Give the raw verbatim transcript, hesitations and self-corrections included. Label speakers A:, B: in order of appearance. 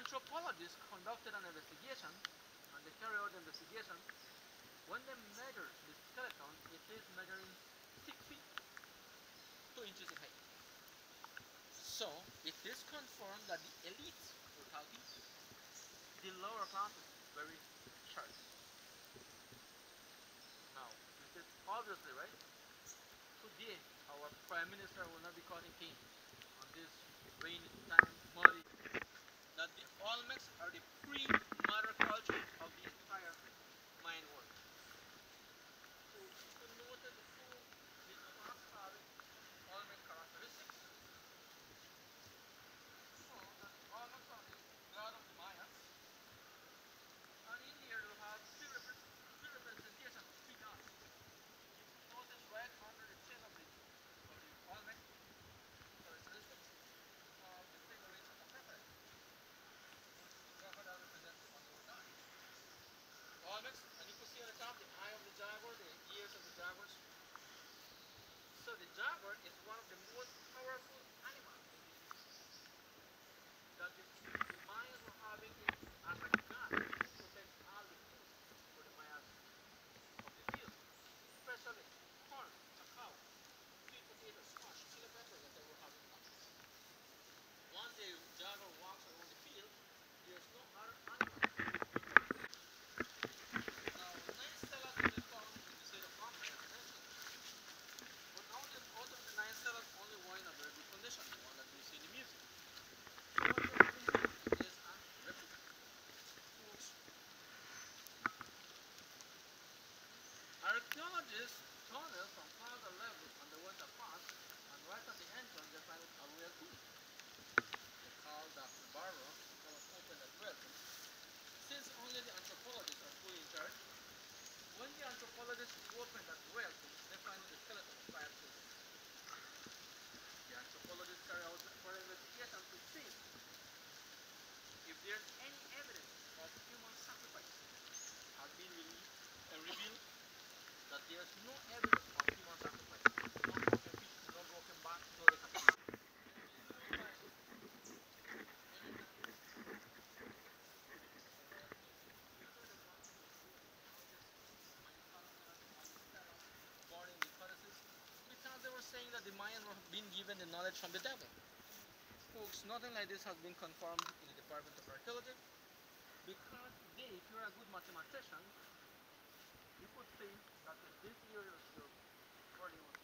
A: anthropologists conducted an investigation, and they carried out the investigation. When they measured the skeleton, it is measuring six feet, two inches in height. So it is confirmed that the elite were healthy, the lower classes very short. Now, it is obviously right. Today, our prime minister will not be caught in pain on this rainy time, muddy. That the Olmecs are the pre-mother culture of the entire Mayan world. So, to note the full, the class having Olmec characteristics. So, that the Olmecs are the god of the Mayans. And in here, you have three, repre three representations of three gods. If you notice right under the chin of the of the Olmec characteristics, you have the figurines of a crocodile. The crocodile represents the underworld god. Olmecs, and you can see on the top the eye of the jaguar, the ears of the jaguars. So the jaguar is one of the most powerful animals in the that the, the Mayans were having it as a god to protect all the food for the Mayas of the field, especially corn, cacao, sweet potatoes, squash, chili peppers that they were having enough. One day jaguar walks around the field, there's no other animal. Now nine stelas will be found in the state of Bambi as I mentioned. But out of, out of the nine stelas, only one in a very good condition, the one that we see in the museum. What the other is a replica. Folks, archaeologists tunnel from plaza level underwent a pass, and right at the entrance they find a royal tomb. They called Doctor Barrow to come and open that royal tomb. Since only the anthropologists are fully in charge, when the anthropologists open that royal tomb, they find the skeleton of five children. The anthropologists carry out further investigation to see if there's any evidence of human sacrifice. Has been released and revealed that there's no evidence of human sacrifice. No broken feet, no broken back, no decapitation. These are the ones you see in all the scenes and the calendars and all the stelas guarding the codices, because they were saying that the Mayans were being given the knowledge from the devil. Folks, nothing like this has been confirmed in the Department of Archaeology, because today, if you're a good mathematician, you could say that this year your, your earning was